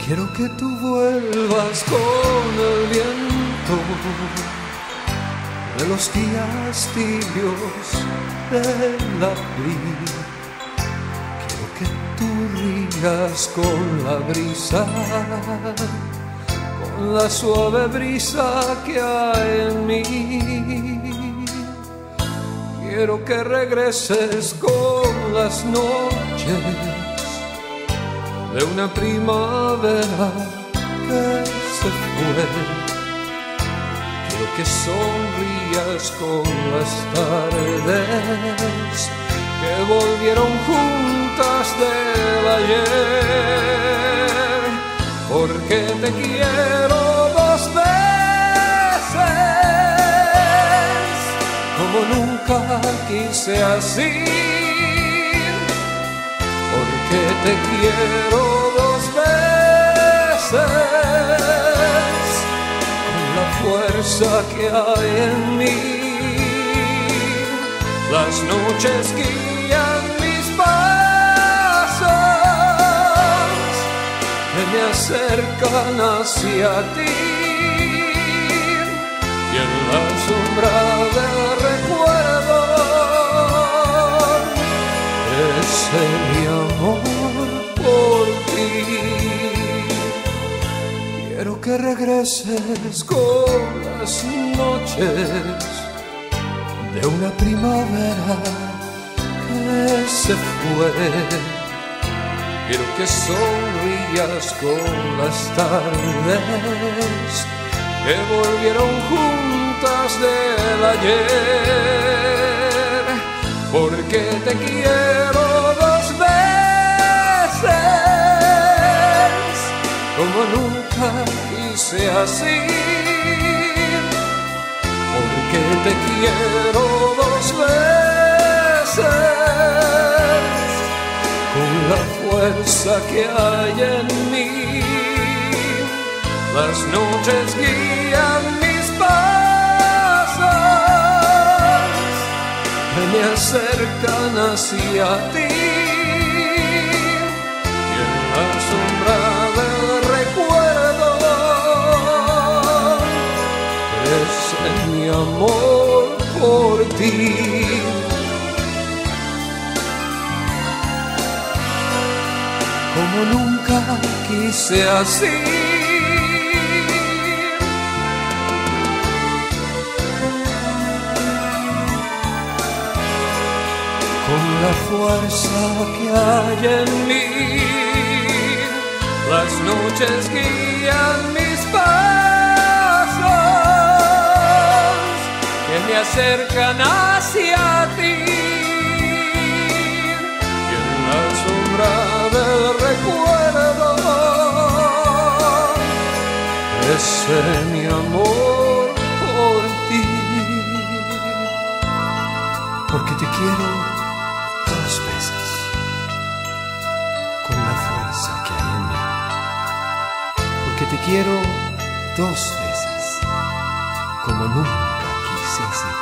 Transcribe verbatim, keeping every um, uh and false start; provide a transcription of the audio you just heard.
Quiero que tú vuelvas con el viento de los días tibios del abril. Quiero que tú rías con la brisa, con la suave brisa que hay en mí. Quiero que regreses con las noches de una primavera que se fue. Quiero que sonrías con las tardes que volvieron juntas del ayer, porque te quiero dos veces, como nunca quise así. Porque te quiero dos veces, con la fuerza que hay en mí. Las noches guían mis pasos, que me acercan hacia ti, y en la sombra del recuerdo ese mi amor por ti. Quiero que regreses con las noches de una primavera que se fue. Quiero que sonrías con las tardes que volvieron juntas del ayer, porque te quiero dos veces, como nunca quise así. Porque te quiero dos veces, con la fuerza que hay en mí. Las noches guían mis pasos, que me acercan hacia ti, y en la sombra del recuerdo crece mi amor por ti. Como nunca quise así. Con la fuerza que hay en mí, las noches guían mis pasos, que me acercan hacia ti, y en la sombra del recuerdo crece mi amor por ti. Porque te quiero dos veces, con la fuerza que hay en mí. Porque te quiero dos veces, como nunca quise así.